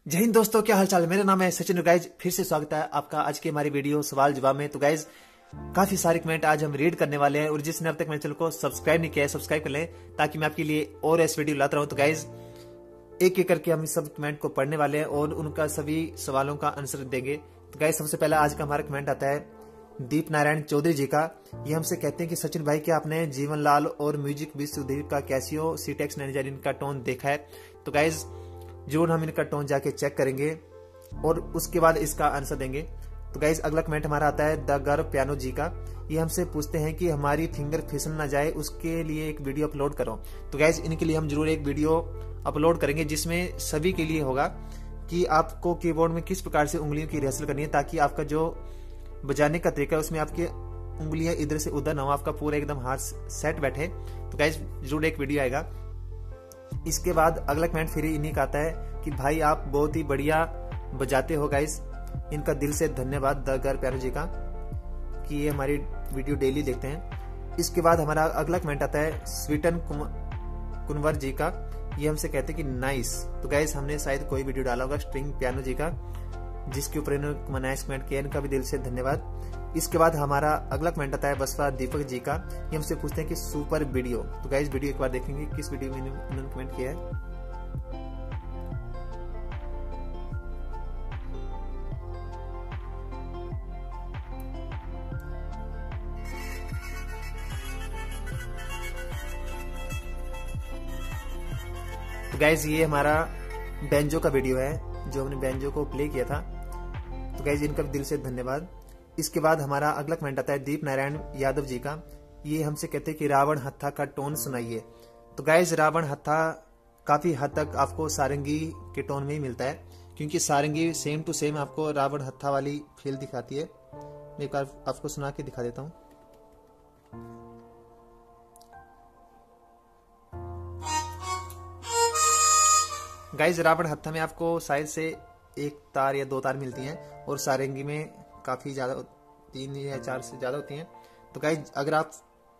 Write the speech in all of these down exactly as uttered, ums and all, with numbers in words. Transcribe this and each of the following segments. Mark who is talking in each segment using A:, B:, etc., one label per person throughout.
A: जय हिंद दोस्तों, क्या हालचाल। मेरा नाम है सचिन। गाइज फिर से स्वागत है आपका आज की हमारी वीडियो सवाल जवाब में। तो गाइज काफी सारे कमेंट आज हम रीड करने वाले हैं और जिसने अब तक मेरे चैनल को सब्सक्राइब नहीं किया है सब्सक्राइब कर लें ताकि मैं आपके लिए और ऐसे वीडियो लाता रहूं। तो गाइज एक एक करके हम इस सब कमेंट को पढ़ने वाले हैं और उनका सभी सवालों का आंसर देंगे। तो गाइज सबसे पहला आज का हमारा कमेंट आता है दीप नारायण चौधरी जी का। ये हमसे कहते हैं कि सचिन भाई, क्या आपने जीवन लाल और म्यूजिक विश्व सुधीर का कैसियो सीटेक्स नाइनटी नाइन का टोन देखा है? तो गाइज जरूर हम इनका टोन जाके चेक करेंगे और उसके बाद इसका आंसर देंगे। तो गाइज अगला कमेंट हमारा आता है द गर्व पियानो जी का। ये हमसे पूछते हैं कि हमारी फिंगर फिसल ना जाए उसके लिए एक वीडियो अपलोड करो। तो गाइज इनके लिए हम जरूर एक वीडियो अपलोड करेंगे जिसमें सभी के लिए होगा कि आपको कीबोर्ड में किस प्रकार से उंगलियों की रिहर्सल करनी है ताकि आपका जो बजाने का तरीका है उसमें आपकी उंगलियां इधर से उधर ना हो, आपका पूरा एकदम हाथ सेट बैठे। तो गाइज जरूर एक वीडियो आएगा। इसके बाद अगला कमेंट फिर इन्हीं का आता है कि भाई आप बहुत ही बढ़िया बजाते हो गाइस। इनका दिल से धन्यवाद द गर्व पियानो जी का कि ये हमारी वीडियो डेली देखते हैं। इसके बाद हमारा अगला कमेंट आता है स्वीटन कुनवर जी का। ये हमसे कहते हैं कि नाइस। तो गाइस हमने शायद कोई वीडियो डाला होगा स्ट्रिंग पियानो जी का जिसके ऊपर इन्होंने नाइस कमेंट किया, इनका भी दिल से धन्यवाद। इसके बाद हमारा अगला कमेंट आता है बसवा दीपक जी का। ये हमसे पूछते हैं कि सुपर वीडियो। तो गाइस वीडियो एक बार देखेंगे किस वीडियो में इन्होंने कमेंट किया है। तो गाइस ये हमारा बेंजो का वीडियो है जो हमने बेंजो को प्ले किया था। तो गाइस इनका दिल से धन्यवाद। इसके बाद हमारा अगला कमेंट आता है दीप नारायण यादव जी का। ये हमसे कहते हैं कि रावण हत्था का टोन सुनाइए। तो गाइस रावण हत्था काफी हद तक आपको सारंगी के टोन में ही मिलता है क्योंकि सारंगी सेम टू सेम आपको रावण हत्था वाली फील दिखाती है। मैं एक बार आपको सुना के दिखा देता हूँ। गाइस रावण हत्था में आपको शायद से एक तार या दो तार मिलती हैं और सारंगी में काफी ज्यादा तीन या चार से ज्यादा होती हैं। तो गाइस अगर आप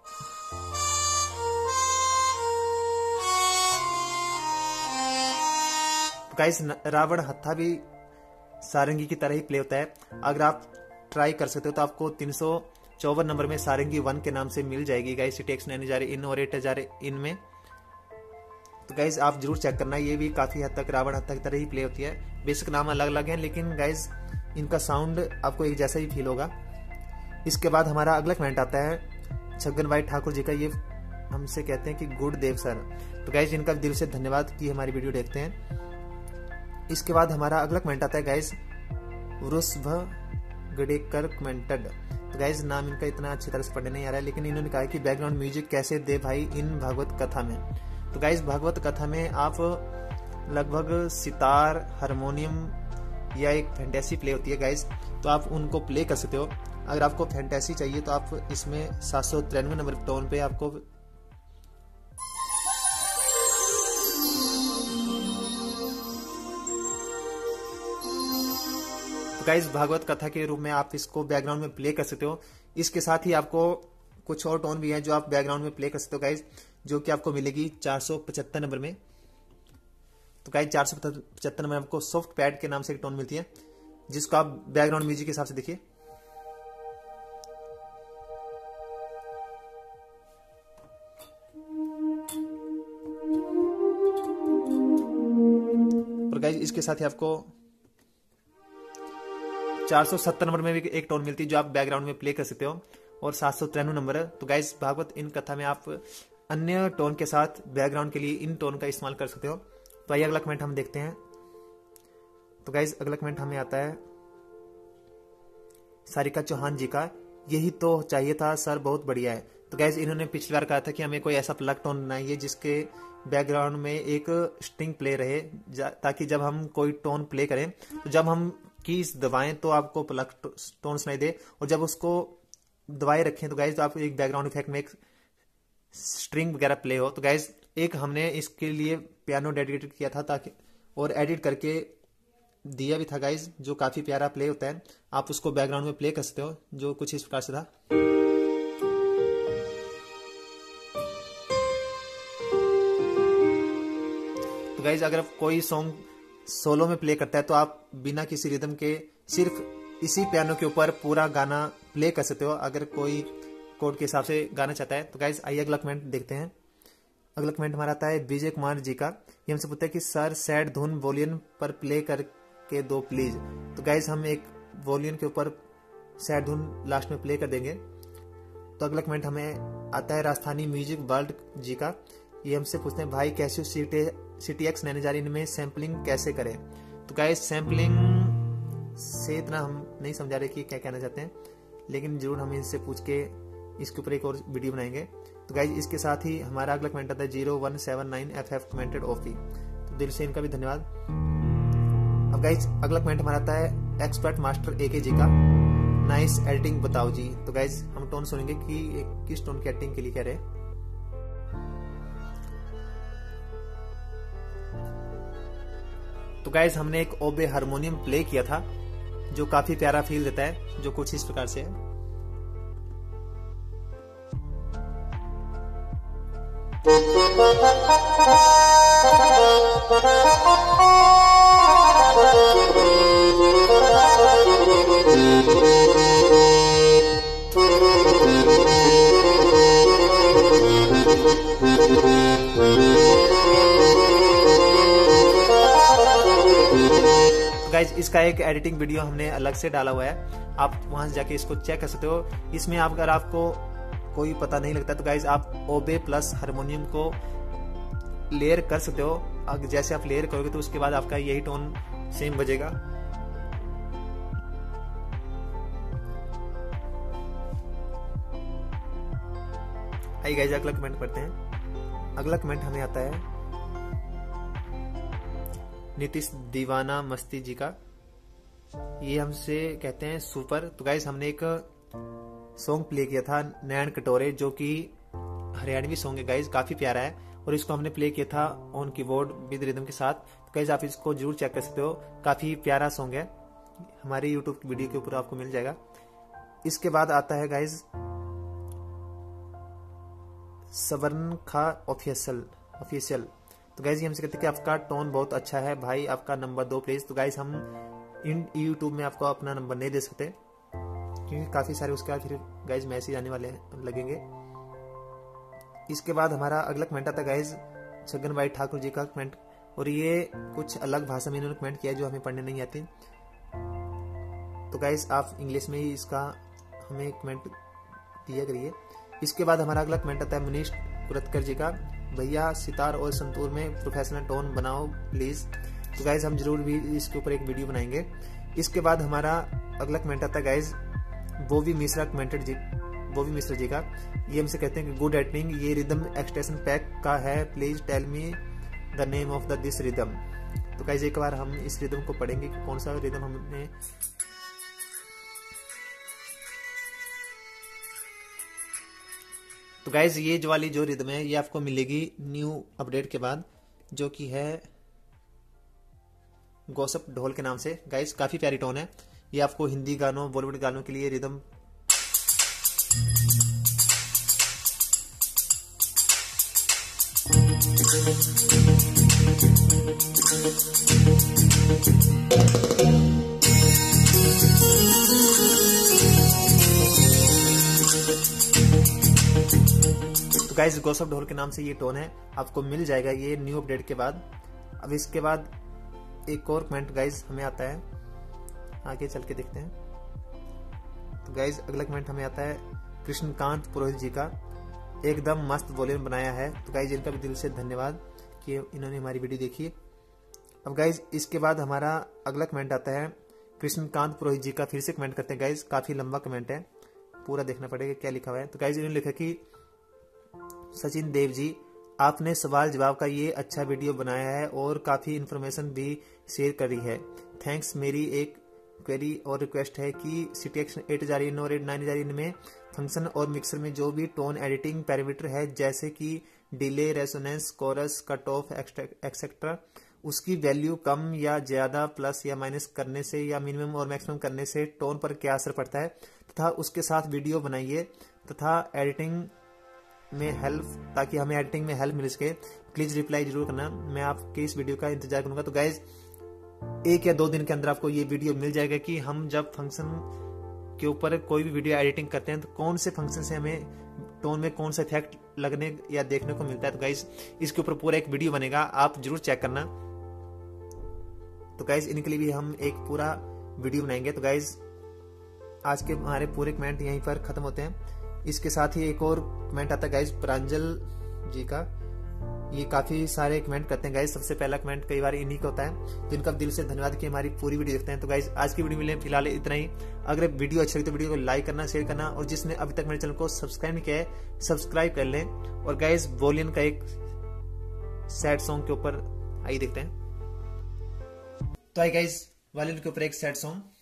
A: तो गाइस रावण हत्था भी सारंगी की तरह ही प्ले होता है। अगर आप ट्राई कर सकते हो तो आपको तीन सौ चौवन नंबर में सारंगी वन के नाम से मिल जाएगी गाइस सिटेक्स नाइन हजार इन और एट हजार इन में। तो गाइज आप जरूर चेक करना, ये भी काफी हद तक रावण हत्था की तरह ही प्ले होती है। बेसिक नाम अलग अलग हैं लेकिन गाइज इनका साउंड आपको एक जैसा ही फील होगा। इसके बाद हमारा अगला कमेंट आता है छगन भाई ठाकुर जी का। ये हमसे कहते हैं कि गुड देव सर। तो गाइज इनका दिल से धन्यवाद कि हमारी वीडियो देखते हैं। इसके बाद हमारा अगला कमेंट आता है गाइज वृषभ गडेकर कमेंटेड। तो गाइज नाम इनका इतना अच्छी तरह से पढ़ने नहीं आ रहा है लेकिन इन्होंने कहा कि बैकग्राउंड म्यूजिक कैसे दे भाई इन भागवत कथा में। तो गाइस भागवत कथा में आप लगभग सितार हारमोनियम या एक फैंटेसी प्ले होती है गाइस, तो आप उनको प्ले कर सकते हो। अगर आपको फैंटेसी चाहिए तो आप इसमें सात सौ तिरानवे नंबर टोन पे आपको तो गाइस भागवत कथा के रूप में आप इसको बैकग्राउंड में प्ले कर सकते हो। इसके साथ ही आपको कुछ और टोन भी है जो आप बैकग्राउंड में प्ले कर सकते हो गाइस, जो कि आपको मिलेगी चार सौ पचहत्तर नंबर में। तो गाइस चार सौ पचहत्तर नंबर आपको सॉफ्ट पैड के नाम से एक टोन मिलती है जिसको आप बैकग्राउंड म्यूजिक के हिसाब से देखिए। और गाइस इसके साथ ही आपको चार सौ सत्तर नंबर में भी एक टोन मिलती है जो आप बैकग्राउंड में प्ले कर सकते हो और सात सौ तिरानवे नंबर है। तो गाइस भागवत इन कथा में आप अन्य टोन के साथ बैकग्राउंड के लिए इन टोन का इस्तेमाल कर सकते हो। तो आइए अगला कमेंट हम देखते हैं। तो गाइस अगला कमेंट हमें आता है सारिका चौहान जी का। यही तो चाहिए था सर, बहुत बढ़िया है। तो गाइस इन्होंने पिछली बार कहा था कि हमें कोई ऐसा प्लग टोन बनाइए जिसके बैकग्राउंड में एक स्ट्रिंग प्ले रहे ताकि जब हम कोई टोन प्ले करें तो जब हम कीज दबाएं तो आपको प्लग टोन सुनाई दे और जब उसको दबाए रखें तो गाइज आप एक बैकग्राउंड इफेक्ट में एक स्ट्रिंग वगैरह प्ले हो। तो गाइज एक हमने इसके लिए पियानो डेडिकेटेड किया था ताकि और एडिट करके दिया भी था गाइज, जो काफी प्यारा प्ले होता है। आप उसको बैकग्राउंड में प्ले कर सकते हो जो कुछ इस प्रकार से था। तो गाइज अगर कोई सॉन्ग सोलो में प्ले करता है तो आप बिना किसी रिदम के सिर्फ इसी पियानो के ऊपर पूरा गाना प्ले कर सकते हो अगर कोई कोड के हिसाब से गाना चाहता है। तो गाइज आइए अगला कमेंट देखते हैं। अगला कमेंट हमारा आता है विजय कुमार जी का। ये हमसे पूछता है कि सर सैड धुन वॉल्यूम पर प्ले करके दो प्लीज। तो गाइज हम एक वॉल्यूम के ऊपर सैड धुन लास्ट में प्ले कर देंगे। तो अगला कमेंट हमें आता है राजस्थानी म्यूजिक वर्ल्ड जी का। ये हमसे पूछते हैं भाई कैसे सी टी एक्स नैने जारी में सैम्पलिंग कैसे करें। तो गाइज सैम्पलिंग से इतना हम नहीं समझा रहे कि क्या कहना चाहते हैं, लेकिन जरूर हम इनसे पूछ के इसके ऊपर एक और वीडियो बनाएंगे। तो गाइज इसके साथ ही हमारा अगला कमेंट आता है zero one seven nine F F commented ओफी। तो दिल से इनका भी धन्यवाद। अब गाइज अगला कमेंट हमारा आता है एक्सपर्ट मास्टर एके जी का। नाइस एडिटिंग बताओ जी। तो गाइज हम टोन सुनेंगे कि किस टोन की एडिटिंग के लिए कह रहे हैं। तो गाइज हमने एक ओबे हारमोनियम प्ले किया था जो काफी प्यारा फील देता है, जो कुछ इस प्रकार से है। गाइज इसका एक एडिटिंग वीडियो हमने अलग से डाला हुआ है, आप वहां से जाके इसको चेक कर सकते हो। इसमें आप अगर आपको कोई पता नहीं लगता तो गाइज आप ओबे प्लस हारमोनियम को लेयर कर सकते हो। अगर जैसे आप लेयर करोगे तो उसके बाद आपका यही टोन सेम बजेगा। आइए गाइज अगला कमेंट करते हैं। अगला कमेंट हमें आता है नीतीश दीवाना मस्ती जी का। ये हमसे कहते हैं सुपर। तो गाइज हमने एक सॉन्ग प्ले किया था नैन कटोरे, जो कि हरियाणवी सॉन्ग है गाइज, काफी प्यारा है और इसको हमने प्ले किया था ऑन कीबोर्ड विद रिदम के साथ। तो गाइज आप इसको जरूर चेक कर सकते हो, काफी प्यारा सॉन्ग है, हमारे यूट्यूब वीडियो के ऊपर आपको मिल जाएगा। इसके बाद आता है गाइज सवर्ण खा ऑफिशियल ऑफिशियल। तो गाइज ये हमसे कहते हैं कि आपका टोन बहुत अच्छा है भाई, आपका नंबर दो प्लीज। तो गाइज हम इन यूट्यूब में आपको अपना नंबर नहीं दे सकते क्योंकि काफी सारे उसके बाद फिर गाइज मैसेज आने वाले लगेंगे। इसके बाद हमारा अगला कमेंट आता है गाइज छगन भाई ठाकुर जी का कमेंट, और ये कुछ अलग भाषा में इन्होंने कमेंट किया जो हमें पढ़ने नहीं आती। तो गाइज आप इंग्लिश में ही इसका हमें कमेंट दिया करिए। इसके बाद हमारा अगला कमेंट आता है मनीष कुरतकर जी का। भैया सितार और संतूर में प्रोफेशनल टोन बनाओ प्लीज। तो गाइज हम जरूर भी इसके ऊपर एक वीडियो बनाएंगे। इसके बाद हमारा अगला कमेंट आता है गाइज बोवी मिश्रा कमेंटेड जी बोवी मिश्रा जी का। ये हमसे कहते हैं कि गुड एडिटिंग, ये रिदम एक्सटेंशन पैक का है, please tell me the name of the this rhythm. तो गाइज एक बार हम इस रिदम को पढ़ेंगे कि कौन सा रिदम हमने तो गाइज ये जो वाली जो रिदम है ये आपको मिलेगी न्यू अपडेट के बाद, जो कि है गौसप ढोल के नाम से। गाइज काफी प्यारी टोन है, ये आपको हिंदी गानों बॉलीवुड गानों के लिए रिदम तो गाइज गौसप ढोल के नाम से ये टोन है, आपको मिल जाएगा ये न्यू अपडेट के बाद। अब इसके बाद एक और कमेंट गाइज हमें आता है, आगे चल के देखते हैं। तो गाइज अगला कमेंट हमें आता है कृष्णकांत पुरोहित जी का। एकदम मस्त वॉल्यूम बनाया है। तो गाइज इनका भी दिल से धन्यवाद कि इन्होंने हमारी वीडियो देखी। अब गाइज इसके बाद हमारा अगला कमेंट आता है कृष्णकांत पुरोहित जी का। फिर से कमेंट करते हैं गाइज, काफी लंबा कमेंट है, पूरा देखना पड़ेगा क्या लिखा हुआ है। तो गाइज इन्होंने लिखा कि सचिन देव जी, आपने सवाल जवाब का ये अच्छा वीडियो बनाया है और काफी इन्फॉर्मेशन भी शेयर करी है, थैंक्स। मेरी एक क्वेरी और रिक्वेस्ट है कि सी टी एक्स एट हजार इन और एट नाइन हजार इन में फंक्शन और मिक्सर में जो भी टोन एडिटिंग पैरामीटर है जैसे कि delay, resonance, chorus, cut off etcetera, उसकी वैल्यू कम या ज्यादा, प्लस या माइनस करने से या मिनिमम और मैक्सिमम करने से टोन पर क्या असर पड़ता है, तथा उसके साथ वीडियो बनाइए तथा एडिटिंग में हेल्प, ताकि हमें एडिटिंग में हेल्प मिल सके। प्लीज रिप्लाई जरूर करना, मैं आपके इस वीडियो का इंतजार करूंगा। तो गाइज एक या दो दिन के अंदर आपको ये वीडियो मिल जाएगा कि हम जब फंक्शन के ऊपर कोई भी वीडियो एडिटिंग करते हैं तो कौन से फंक्शन से हमें टोन में कौन सा इफेक्ट लगने या देखने को मिलता है। तो गाइज इसके ऊपर पूरा एक वीडियो बनेगा, आप जरूर चेक करना। तो गाइज इनके लिए भी हम एक पूरा वीडियो बनाएंगे। तो गाइज आज के हमारे पूरे कमेंट यहीं पर खत्म होते हैं। इसके साथ ही एक और कमेंट आता है गाइज प्रांजल जी का, ये काफी सारे कमेंट करते हैं गाइज। सबसे पहला कमेंट कई बार इन्हीं का होता है, तो इनका दिल से धन्यवाद कि हमारी पूरी वीडियो देखते हैं। तो गाइज आज की वीडियो में फिलहाल इतना ही। अगर वीडियो अच्छी लगी तो वीडियो को लाइक करना, शेयर करना, और जिसने अभी तक मेरे चैनल को सब्सक्राइब नहीं किया है सब्सक्राइब कर लें। और गाइज वॉल्यूम का एक सैड सॉन्ग के ऊपर आइए देखते हैं। तो आई गाइज वॉल्यूम के ऊपर एक सैड सॉन्ग।